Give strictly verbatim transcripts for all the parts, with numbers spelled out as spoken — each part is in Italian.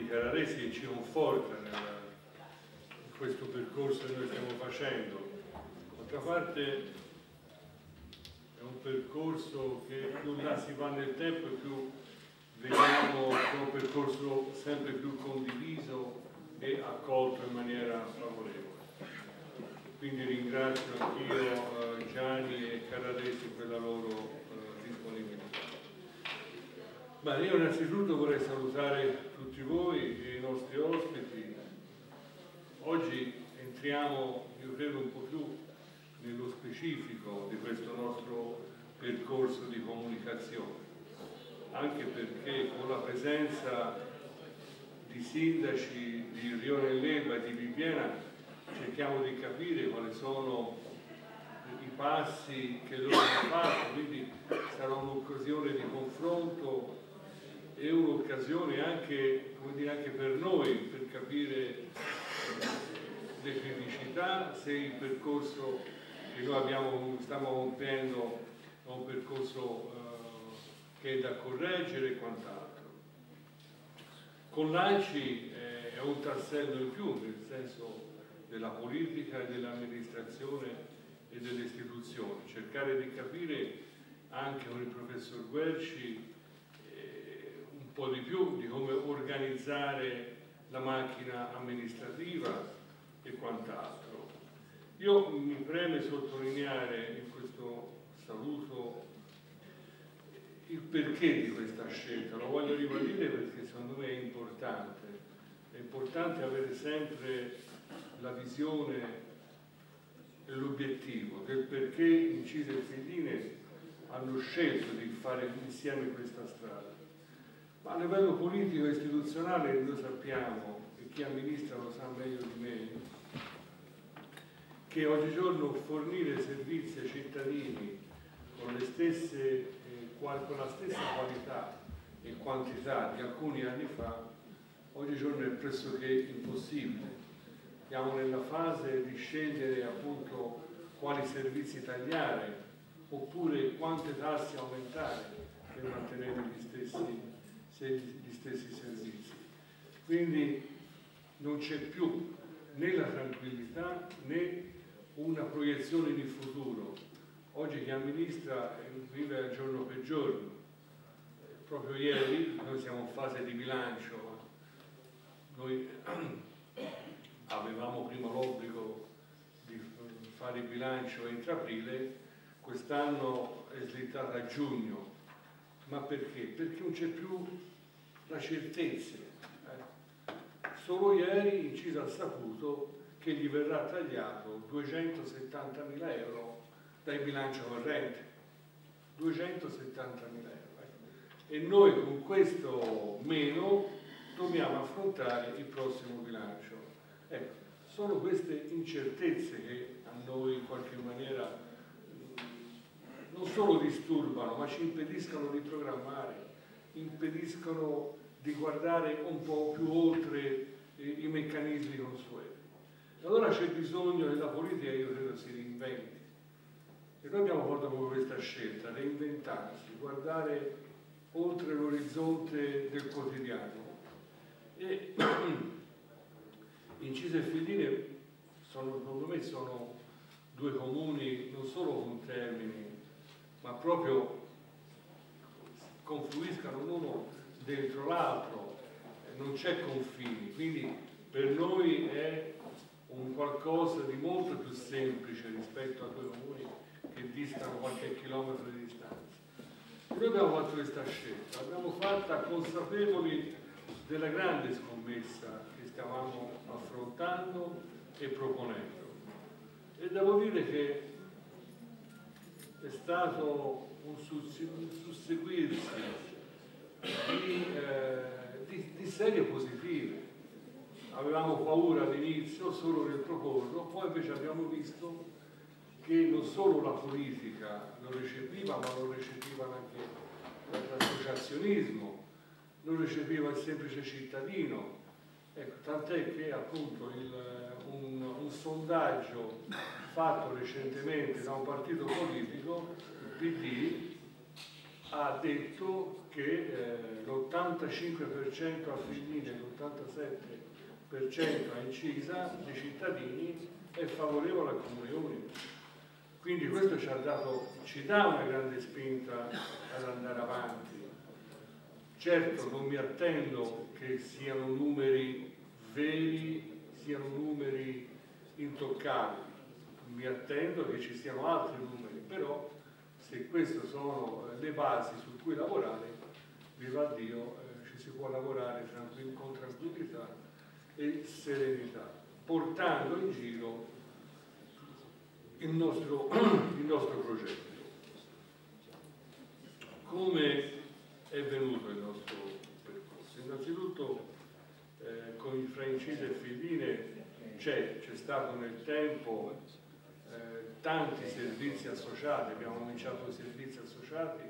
Carraresi e ci conforta in questo percorso che noi stiamo facendo. D'altra parte è un percorso che più là si va nel tempo e più vediamo che è un percorso sempre più condiviso e accolto in maniera favorevole. Quindi ringrazio anch'io eh, Gianni e Carraresi per la loro eh, disponibilità. Ma io innanzitutto vorrei salutare tutti voi e i nostri ospiti. Oggi entriamo, io credo, un po' più nello specifico di questo nostro percorso di comunicazione, anche perché con la presenza di sindaci di Rione Leva e di Bibbiena cerchiamo di capire quali sono i passi che loro hanno fatto, quindi sarà un'occasione di confronto e un'occasione anche, come dire, anche per noi per capire le criticità, se il percorso che noi abbiamo, stiamo compiendo è un percorso eh, che è da correggere e quant'altro. Con l'A C I eh, è un tassello in più, nel senso della politica e dell'amministrazione e delle istituzioni, cercare di capire anche con il professor Guerci eh, un po' di più di come organizzare la macchina amministrativa e quant'altro. Io mi preme sottolineare in questo saluto il perché di questa scelta, lo voglio ribadire perché secondo me è importante, è importante avere sempre la visione e l'obiettivo del perché Incisa e Figline hanno scelto di fare insieme questa strada. Ma a livello politico e istituzionale noi sappiamo, e chi amministra lo sa meglio di me, che oggigiorno fornire servizi ai cittadini con, le stesse, eh, con la stessa qualità e quantità di alcuni anni fa, oggigiorno è pressoché impossibile. Siamo nella fase di scegliere appunto quali servizi tagliare oppure quante tasse aumentare per mantenere gli stessi, gli stessi servizi. Quindi non c'è più né la tranquillità né una proiezione di futuro. Oggi chi amministra vive al giorno per giorno. Proprio ieri, noi siamo in fase di bilancio, noi avevamo prima l'obbligo di fare il bilancio entro aprile, quest'anno è slittata a giugno. Ma perché? Perché non c'è più la certezza. Eh? Solo ieri Incisa ha saputo che gli verrà tagliato duecentosettantamila euro dai bilanci correnti. duecentosettantamila euro. Eh? E noi con questo meno dobbiamo affrontare il prossimo bilancio. Ecco, sono queste incertezze che a noi in qualche maniera non solo disturbano, ma ci impediscono di programmare, impediscono di guardare un po' più oltre i, i meccanismi consueti. Allora c'è bisogno che la politica, io credo, si reinventi. E noi abbiamo fatto proprio questa scelta, reinventarsi, guardare oltre l'orizzonte del quotidiano. E Incisa e Figline sono, secondo me, sono due comuni non solo con termini, ma proprio confluiscano l'uno dentro l'altro, non c'è confini, quindi per noi è un qualcosa di molto più semplice rispetto a due comuni che distano qualche chilometro di distanza. Noi abbiamo fatto questa scelta, l'abbiamo fatta consapevoli della grande scommessa che stavamo affrontando e proponendo. E devo dire che è stato un susseguirsi di, eh, di, di serie positive. Avevamo paura all'inizio solo nel proporlo, poi invece abbiamo visto che non solo la politica lo recepiva, ma lo recepivano anche l'associazionismo, lo recepiva il semplice cittadino. Ecco, tant'è che appunto il, un, un sondaggio fatto recentemente da un partito politico, il P D, ha detto che eh, l'ottanta l'ottantacinque per cento a Figline e l'ottantasette per cento a Incisa dei cittadini è favorevole al comune unico. Quindi questo ci ha dato, ci dà una grande spinta ad andare avanti. Certo, non mi attendo che siano numeri veri, siano numeri intoccabili, mi attendo che ci siano altri numeri, però se queste sono le basi su cui lavorare, viva Dio, eh, ci si può lavorare tranquill- con tranquillità e serenità, portando in giro il nostro, il nostro progetto. Come è venuto il nostro percorso? Innanzitutto eh, con il fra Incisa e Figline c'è, c'è stato nel tempo eh, tanti servizi associati, abbiamo cominciato i servizi associati,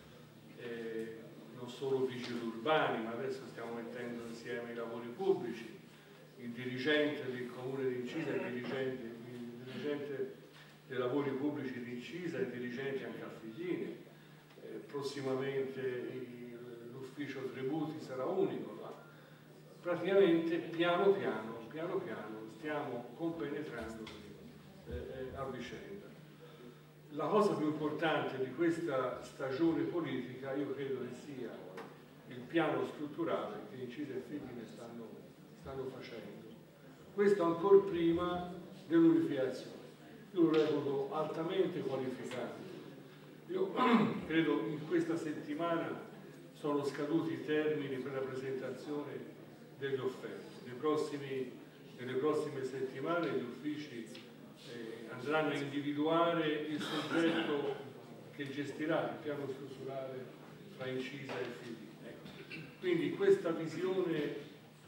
eh, non solo vigili urbani, ma adesso stiamo mettendo insieme i lavori pubblici, il dirigente del comune di Incisa, il dirigente, il dirigente dei lavori pubblici di Incisa e il dirigente anche a Figline, eh, prossimamente l'ufficio tributi sarà unico, ma praticamente piano piano, piano piano stiamo compenetrando eh, eh, a vicenda. La cosa più importante di questa stagione politica io credo che sia il piano strutturale che Incisa e Figline stanno, stanno facendo. Questo ancora prima dell'unificazione. Io lo reputo altamente qualificante. Io credo in questa settimana sono scaduti i termini per la presentazione delle offerte. Nei prossimi, nelle prossime settimane gli uffici eh, andranno a individuare il soggetto che gestirà il piano strutturale fra Incisa e Figline. Ecco. Quindi questa visione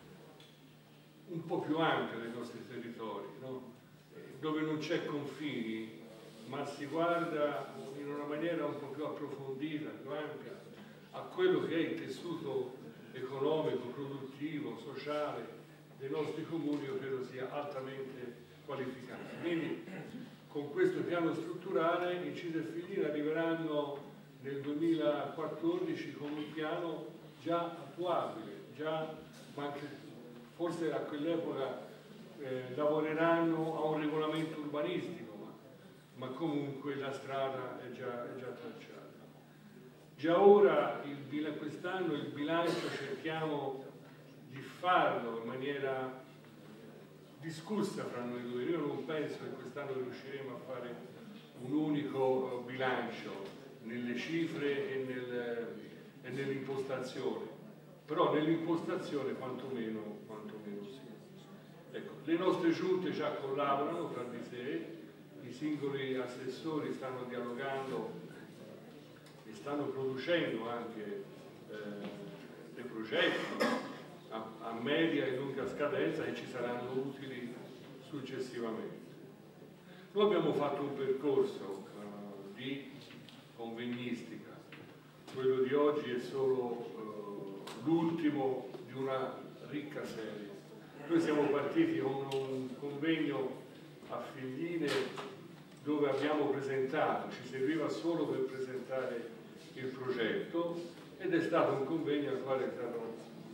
un po' più ampia dei nostri territori, no? eh, dove non c'è confini, ma si guarda in una maniera un po' più approfondita, più ampia, a quello che è il tessuto economico, produttivo, sociale dei nostri comuni, io credo sia altamente qualificante. Quindi con questo piano strutturale Incisa e Figline arriveranno nel duemilaquattordici con un piano già attuabile, già, ma anche forse a quell'epoca eh, lavoreranno a un regolamento urbanistico, ma, ma comunque la strada è già, è già tracciata. Già ora, quest'anno, il bilancio cerchiamo di farlo in maniera discussa fra noi due. Io non penso che quest'anno riusciremo a fare un unico bilancio nelle cifre e, nel, e nell'impostazione, però nell'impostazione quantomeno, quantomeno sì. Ecco, le nostre giunte già collaborano tra di sé, i singoli assessori stanno dialogando e stanno producendo anche eh, dei progetti a, a media e lunga scadenza che ci saranno utili successivamente. Noi abbiamo fatto un percorso uh, di convegnistica, quello di oggi è solo uh, l'ultimo di una ricca serie. Noi siamo partiti con un convegno a Figline dove abbiamo presentato, ci serviva solo per presentare il progetto ed è stato un convegno al quale è stato,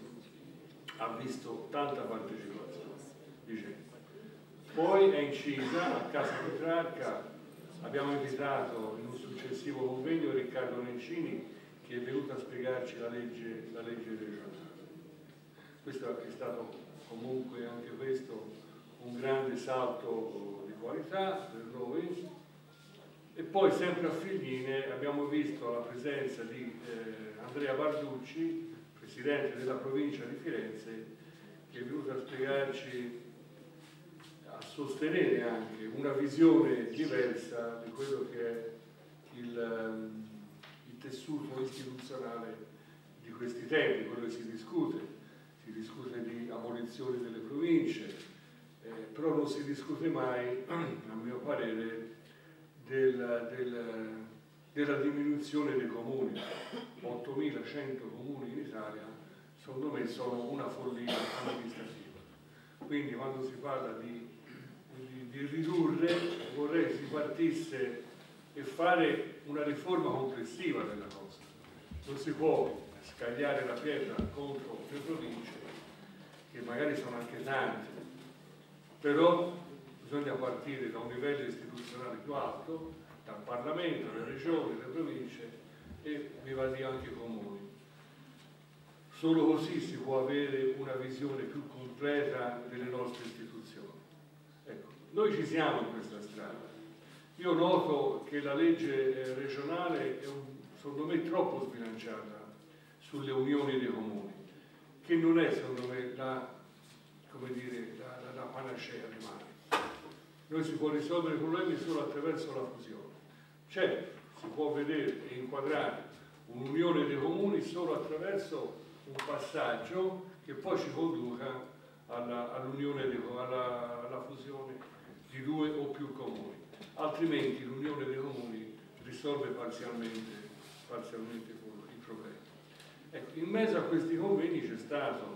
ha visto tanta partecipazione di gente. Poi è Incisa, a Casa Petrarca, abbiamo invitato in un successivo convegno Riccardo Nencini che è venuto a spiegarci la legge, la legge regionale. Questo è stato comunque anche questo un grande salto di qualità per noi. E poi sempre a Figline abbiamo visto la presenza di eh, Andrea Barducci, presidente della provincia di Firenze, che è venuto a spiegarci, a sostenere anche una visione diversa di quello che è il, il tessuto istituzionale di questi tempi, quello che si discute. Si discute di abolizione delle province, eh, però non si discute mai, a mio parere, del, del, della diminuzione dei comuni. ottomilacento comuni in Italia, secondo me, sono una follia amministrativa. Quindi quando si parla di, di, di ridurre, vorrei che si partisse e fare una riforma complessiva della cosa. Non si può scagliare la pietra contro le province, che magari sono anche tante, però bisogna partire da un livello istituzionale più alto, dal Parlamento, le regioni, le province e viva Dio anche i comuni. Solo così si può avere una visione più completa delle nostre istituzioni. Ecco, noi ci siamo in questa strada. Io noto che la legge regionale è, un, secondo me, troppo sbilanciata sulle unioni dei comuni, che non è, secondo me, la, come dire, la, la, la panacea di male. Noi si può risolvere i problemi solo attraverso la fusione. Certo, si può vedere e inquadrare un'unione dei comuni solo attraverso un passaggio che poi ci conduca all'unione, alla, alla fusione di due o più comuni. Altrimenti l'unione dei comuni risolve parzialmente, parzialmente i problemi. Ecco, in mezzo a questi convegni c'è stata,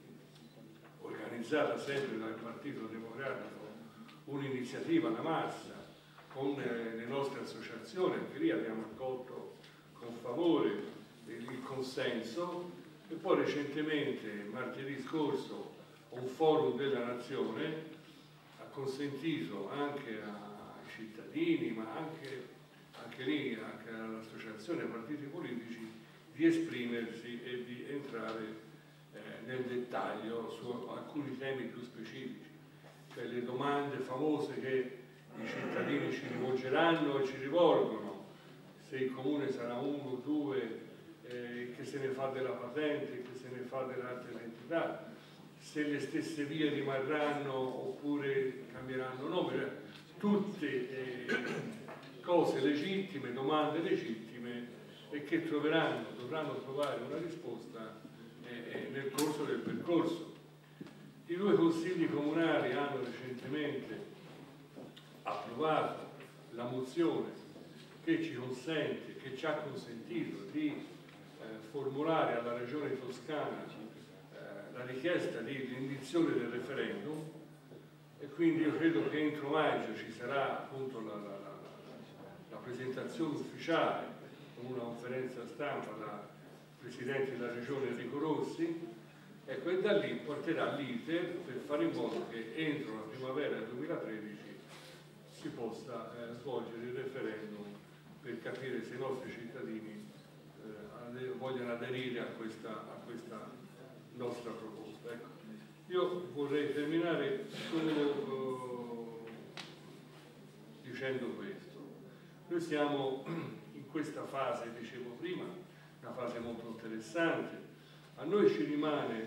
organizzata sempre dal Partito Democratico, un'iniziativa alla massa con eh, le nostre associazioni. Anche lì abbiamo accolto con favore il consenso, e poi recentemente, martedì scorso, un forum della Nazione ha consentito anche ai cittadini, ma anche, anche lì, anche all'associazione, ai partiti politici, di esprimersi e di entrare eh, nel dettaglio su alcuni temi più specifici, cioè le domande famose che i cittadini ci rivolgeranno e ci rivolgono: se il comune sarà uno, due, eh, che se ne fa della patente, che se ne fa dell'altra identità, se le stesse vie rimarranno oppure cambieranno nome, tutte eh, cose legittime, domande legittime, e che troveranno, dovranno trovare una risposta eh, nel corso del percorso. I due consigli comunali hanno recentemente approvato la mozione che ci consente, che ci ha consentito di eh, formulare alla Regione Toscana eh, la richiesta di indizione del referendum, e quindi io credo che entro maggio ci sarà appunto la, la, la, la presentazione ufficiale con una conferenza stampa da Presidente della Regione Enrico Rossi. Ecco, e da lì porterà l'iter per fare in modo che entro la primavera del duemilatredici si possa eh, svolgere il referendum per capire se i nostri cittadini eh, vogliono aderire a questa, a questa nostra proposta. Ecco. Io vorrei terminare solo eh, dicendo questo. Noi siamo in questa fase, dicevo prima, una fase molto interessante. A noi ci rimane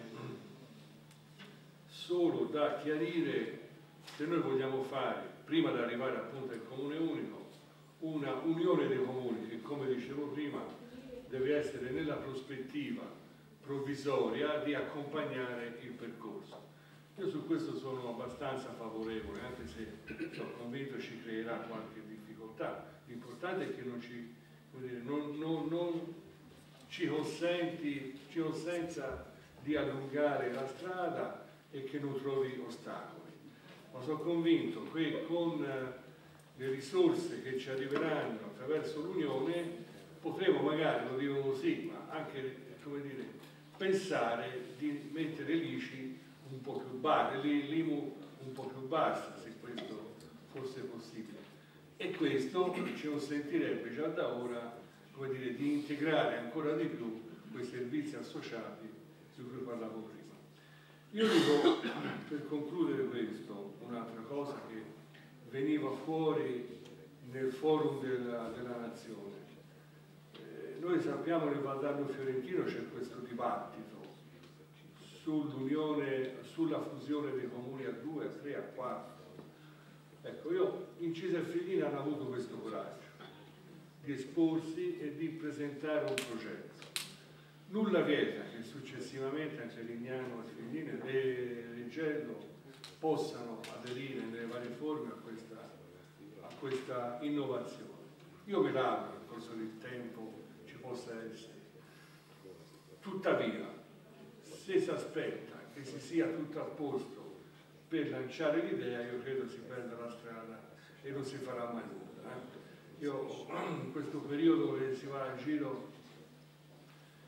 solo da chiarire se noi vogliamo fare, prima di arrivare appunto al comune unico, una unione dei comuni che, come dicevo prima, deve essere nella prospettiva provvisoria di accompagnare il percorso. Io su questo sono abbastanza favorevole, anche se sono convinto ci creerà qualche difficoltà. L'importante è che non ci, come dire, non, non, non ci consenti, ci consenta di allungare la strada e che non trovi ostacoli. Ma sono convinto che con le risorse che ci arriveranno attraverso l'Unione potremo magari, lo dico così, ma anche, come dire, pensare di mettere l'I C I un po' più bassa, l'I M U un po' più bassa, se questo fosse possibile. E questo ci consentirebbe già da ora, come dire, di integrare ancora di più quei servizi associati su cui parlavo prima. Io dico, per concludere questo, un'altra cosa che veniva fuori nel forum della, della Nazione. Eh, noi sappiamo che nel Valdarno Fiorentino c'è questo dibattito sull'unione, sulla fusione dei comuni a due, a tre, a quattro. Ecco, io, Incisa e Figline hanno avuto questo coraggio di esporsi e di presentare un progetto. Nulla vieta che successivamente anche Lignano e Figline e Riggello possano aderire nelle varie forme a questa, a questa innovazione. Io me l'auguro che nel corso del tempo ci possa essere. Tuttavia, se si aspetta che si sia tutto a posto per lanciare l'idea, io credo si perda la strada e non si farà mai nulla. Eh? Io in questo periodo che si va a giro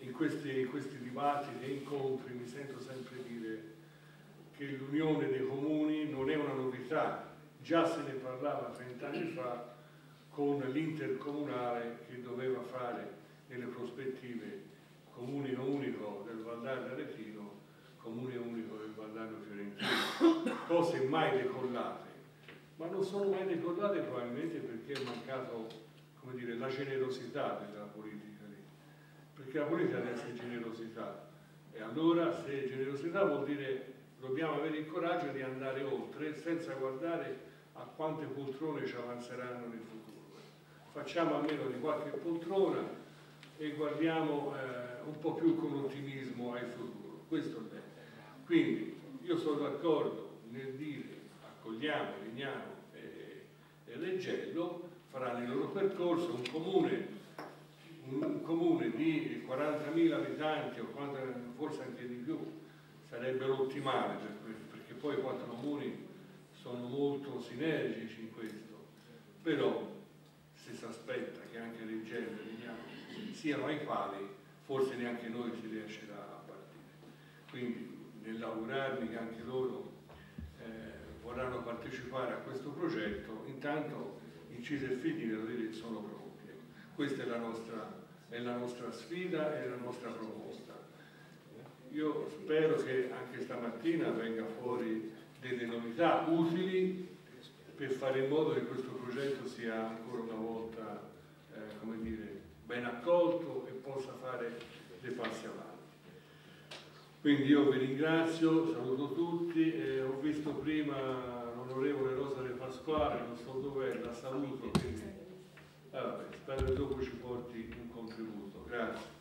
in questi, in questi dibattiti e incontri mi sento sempre dire che l'unione dei comuni non è una novità, già se ne parlava trent'anni fa con l'intercomunale che doveva fare nelle prospettive comune unico del Valdarno Aretino, comune unico del Valdarno Fiorentino, cose mai decollate, ma non sono mai decollate probabilmente perché è mancato, come dire, la generosità della politica lì, perché la politica deve essere generosità, e allora se generosità vuol dire dobbiamo avere il coraggio di andare oltre senza guardare a quante poltrone ci avanzeranno nel futuro. Facciamo almeno di qualche poltrona e guardiamo eh, un po' più con ottimismo al futuro. Questo è. Quindi io sono d'accordo nel dire accogliamo Legnano e, e Leggello, faranno il loro percorso, un comune, un, un comune di quarantamila abitanti o quanta, forse anche di più, sarebbe l'ottimale per questo, perché poi i quattro comuni sono molto sinergici in questo, però se si aspetta che anche Leggello e Legnano siano ai pali, forse neanche noi si riuscirà a partire. Quindi nell'augurarmi che anche loro eh, vorranno partecipare a questo progetto, intanto Incisa e Figli devo dire che sono pronti. Questa è la nostra, è la nostra sfida e la nostra proposta. Io spero che anche stamattina venga fuori delle novità utili per fare in modo che questo progetto sia ancora una volta eh, come dire, ben accolto e possa fare dei passi avanti. Quindi io vi ringrazio, saluto tutti, eh, ho visto prima l'onorevole Rosa De Pasquale, non so dov'è, la saluto, quindi, ah, vabbè, spero che dopo ci porti un contributo. Grazie.